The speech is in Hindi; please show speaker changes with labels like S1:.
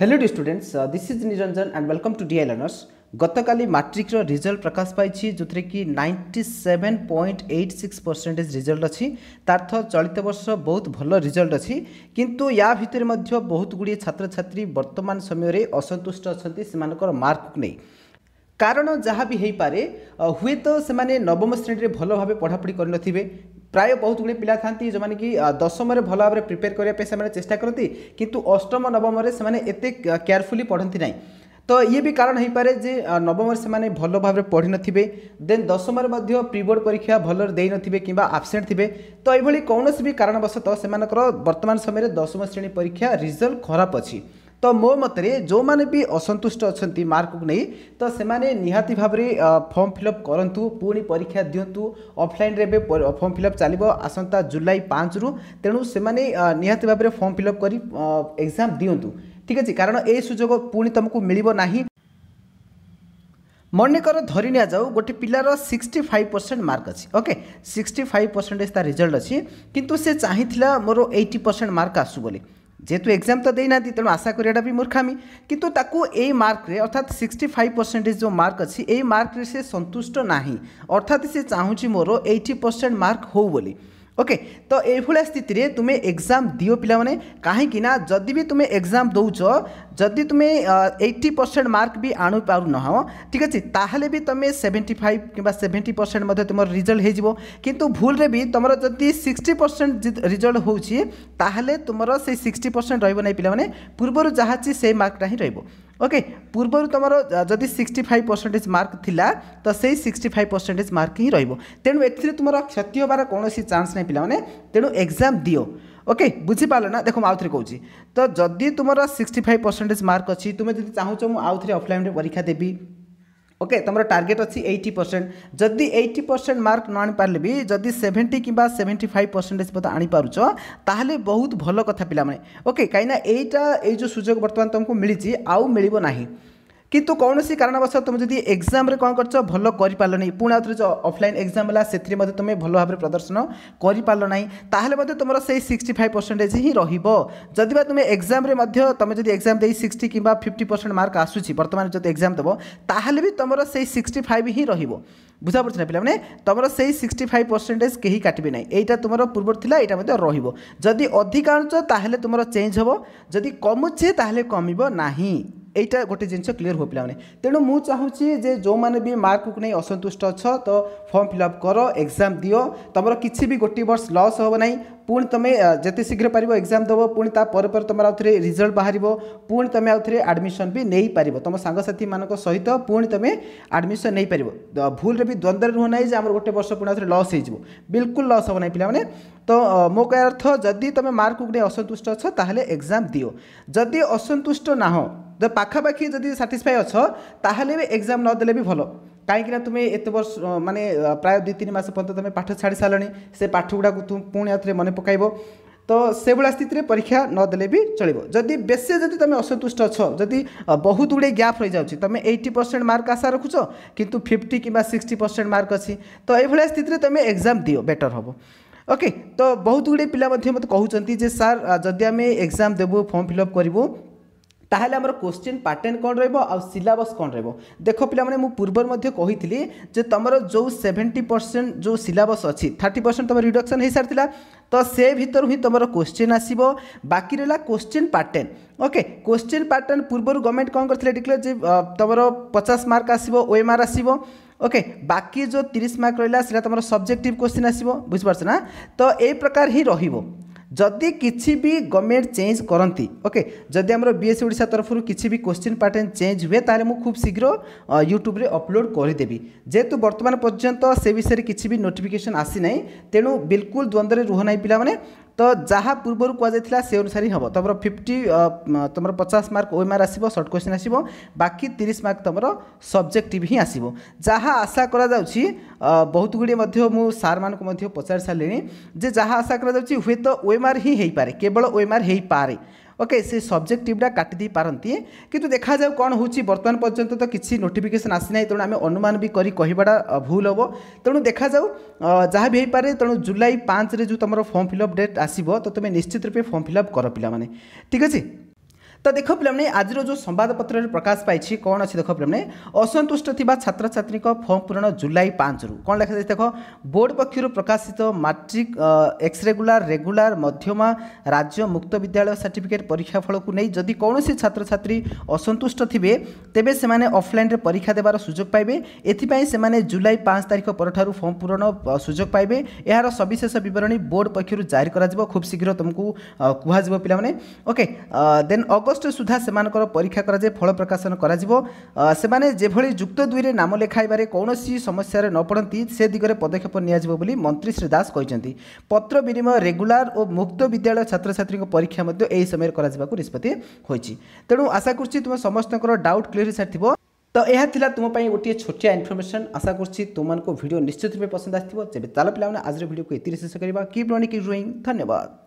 S1: Hello the students, this is Niranjan and welcome to DI learners. गतकाली मैट्रिक रिजल्ट प्रकाश पाई जो कि 97.86% रिजल्ट अच्छी तार्थ चलित वर्ष बहुत भल रिजल्ट अच्छी किंतु या भितर बहुत गुड़िए छात्र छात्री वर्तमान समय असंतुष्ट अच्छा से मार्क नहीं कारण जहाँ भी हो पारे हुए तो से नवम श्रेणी में भल भाव पढ़ापढ़ी कर प्राय बहुत गुड़े पिला था जो मैंने कि दशम भल भाव प्रिपेयर करने चेष्टा करती किंतु अष्टम नवम से एत केयरफुली पढ़ती ना तो ये भी कारण हो पारे जे नवम से भल भाव पढ़ी नथिबे देन दशम प्रीबोर्ड परीक्षा भल दे नथिबे किंबा एब्सेंट थिबे तो ये कौन भी कारणवशतः से वर्तमान समय दशम श्रेणी परीक्षा रिजल्ट खराब अच्छी तो मो मतरे जो माने भी असंतुष्ट अच्छा मार्क को नहीं तो से निहाती भाव में फॉर्म फिलअप करूँ पुणी परीक्षा दिंतु ऑफलाइन रे फॉर्म फिलअप चलो आसंता जुलाई 5 रु तेणु से निहाती भाव में फॉर्म फिलअप कर एग्जाम दिंतु ठीक अच्छे कारण ये सुजोग पुणी तुमको मिलिबो नाही। मनेकर धरी नि जाऊ गोटे पिलार 65% मार्क अच्छी ओके 65% रिजल्ट अच्छी किंतु से चाहिथिला मोर 80% मार्क आसु बोली जेहेतु एग्जाम तो देना तेणु आशा कराटा भी मूर्खामी किंतु ताकू ए मार्क रे अर्थात 65% जो मार्क अच्छी ए मार्क रे से संतुष्ट नाही अर्थात से चाहूँगी मोर 80% मार्क हो बोली ओके तो ये स्थिति रे तुम्हें एग्जाम दियो पिला माने कहीं ना जदि भी तुम्हें एग्जाम दौच जदि तुम्हें 80% मार्क भी आणु पारु न ठीक अच्छे ताहले भी तुम्हें 75 कि 70% तुम रिजल्ट हो किंतु भूल रे भी तुम जदि 60% रिजल्ट होची ताहले तुमर से 60% रहिबो नै पिला माने पूर्वर जहाँ ची से मार्कटा ही रहिबो ओके पूर्वर तुम जदि 65% मार्क थिला तो से 65% मार्क ही रहिबो तेणु एथिरे तुमर क्षति होबार कौन चांस नहीं पिला माने तेणु एग्जाम दियो ओके बुझीपार ना देखो आउ थे कहूँ तो जदि तुम 65% मार्क अच्छी तुम्हें जब चाहूँ मुझे आउ थे ऑफलाइन परीक्षा देवी ओके तुम टार्गेट अच्छी 80% जदि 80% मार्क न आनी पारे भी जदि 70 कि 75% आनी पारुच ताहले बहुत भल कथा पिला माने ओके कहीं ये जो सुजोग बर्तमान तुमको मिली आउ मिलिबो नाही किंतु कौन सी कारणवश तुम जब एग्जाम रे कौन कर भल कर पार नहीं पुणी आउे जो ऑफलाइन एग्जाम है से तुम्हें भल भाव प्रदर्शन कर पार ना ताहले तुम से 65% ही रही तुम्हें एग्जाम रे तुम जब एग्जाम दे 60 कि 50% मार्क आसूसी बर्तमान जो एग्जाम देव ताहले भी तुम से 65 ही रही बुझा पड़े ना पिला माने तुम से 65% कहीं काटे ना यहाँ तुम पूर्व था यहाँ रही अधिकांश ताहले तुम चेंज हम जदि कमुचे ताहले कमिबो नाही एटा गोटे जिनस क्लीयर हो पाने तेणु मु चाहूँगी जे जो माने भी मार्क को नहीं असंतुष्ट अच्छा तो फॉर्म फिलअप कर एग्जाम दियो तुम किसी भी गोटे वर्ष लॉस हो ना पुणी तुम्हें जिते शीघ्र पार एग्जाम देव पुणी तापर तुम आउ थे रिजल्ट बाहर पुणी तुम आउ थे आडमिशन भी नहीं पार तुम सांगसाथी मान सहित पुणी तुम्हें आडमिशन नहीं पार भूल रे भी द्वंद्व रुह ना आम गोटे वर्ष पुणी आउ लॉस हो बिल्कुल लॉस हो ना पिला तो मो कह अर्थ जदि तुम मार्क को नहीं असंतुष्ट अच्छा ताहले एग्जाम दियो जदि असंतुष्ट ना तो पाखापाखि जदि साटिस्फाई अच्छ ताहले भी एग्जाम नदेले भी भल कहीं तुम्हें एत वर्ष माने प्राय 2-3 मास पर्यंत तुम पाठ छाड़ी सारे से पाठ गुड़ा तुम पुणी आउे मन पकाइब तो से भाया स्थित में परीक्षा नदेले भी चलो जदि बेसी जदि तुम असंतुष्ट अच्छ जदि बहुत गुड़े गैप रही जाऊँगी तुम 80% मार्क आशा रखुच किंतु 50 कि 60% मार्क अच्छी तो ये स्थित में तुम एग्जाम दियो बेटर हम ओके तो बहुत गुड़े पिला मत कहते जे सार जदि आम एग्जाम देवु फॉर्म फिलअप करूँ ताहले आमर क्वेश्चन पैटर्न कौन रहा सिलेबस कौन रहा देख पिला माने मु पूर्व कही जे तुम जो 70% जो सिलेबस अच्छी 30% तुम रिडक्शन हो सारी तो से भीतर ही तुम क्वेश्चन आसो बाकी रहा question pattern okay question pattern पूर्व गवर्नमेंट कौन करथिले डिक्लेयर जे तुम 50 मार्क आसो ओएमआर आसो ओके बाकी जो 30 मार्क रहा तुम सब्जेक्टिव क्वेश्चन आसो बुझिपारछ ना तो ये प्रकार ही रहिबो जदि किसी भी गवर्नमेंट चेंज करती ओके जदि आम बीएससी ओडिशा तरफ किसी भी क्वेश्चन पैटर्न चेंज हुए ताले मु खूब शीघ्र यूट्यूब रे अपलोड करदेवी जेहेतु वर्तमान पर्यंत से विषय किसी भी नोटिफिकेशन आसी ना तेणु बिल्कुल द्वंद्व रुह ना पिला माने तो जहाँ पूर्वर कहुला से अनुसार हम तुम 50 तुम 50 मार्क ओएमआर आसो सर्ट क्वेश्चन आसो बाकी 30 मार्क तुम सब्जेक्टिव ही आसो जहाँ आशा करा बहुत गुड़े मु सार मान को पचार सारे जे जहाँ आशा करा हुए तो ओएमआर ही हो पारे केवल ओएमआर हो पारे ओके से सब्जेक्टिवटा काटिदे पारती किंतु देखा जाऊ कौन हो बर्तमान पर्यंत तो किसी नोटिफिकेशन आसी ना तेणु आम अनुमान भी कहवाटा भूल हम तेणु देखा जाऊ जहाँ भी हो पारे तेणु जुलाई 5 रे जो तुम फॉर्म फिलअप डेट आसो तो तुम्हें निश्चित रूपे फॉर्म फिलअप कर पिला माने ठीक अच्छे तो देख पे आज जो संवादपत्र प्रकाश पाई कौन अच्छी देख पे असंतुष्ट थिबा छात्र छात्री फर्म पूरण जुलाई 5 रु कौन लिखा देख बोर्ड पक्षर प्रकाशित मैट्रिक एक्स रेगुलार रेगुलार मध्यमा राज्य मुक्त विद्यालय सर्टिफिकेट परीक्षा फल को नहीं जदि कौन छात्र छात्री असंतुष्ट थे तेबे से ऑफलाइन परीक्षा देवार सुजोग पाइबे एथिपाई से जुलाई 5 तारिख पर फर्म पूरण सुजोग पाइबे यार सविशेष बरणी बोर्ड पक्षर जारी कर खूब शीघ्र तुमको कहुब पे ओके देन अगस्त सुधा से परीक्षा कराए फल प्रकाशन कर जुक्त 2 रे नाम लिखाइबारे कौन समस्या न पड़ती से दिगरे पदक्षेप नि मंत्री श्री दास कहते पत्र विनिमय रेगुलार और मुक्त विद्यालय छात्र छात्री परीक्षा यही समय निष्पत्ति होती तेणु आशा कर तुम समस्त डाउट क्लीयर हो सारी तो यह थिला तुम गोटे छोटिया इनफॉरमेशन आशा कर तुमको वीडियो निश्चित रूप पसंद आसो जब चल पे आज वीडियो को ये शेष करवा कीप लर्निंग कीप डूइंग धन्यवाद।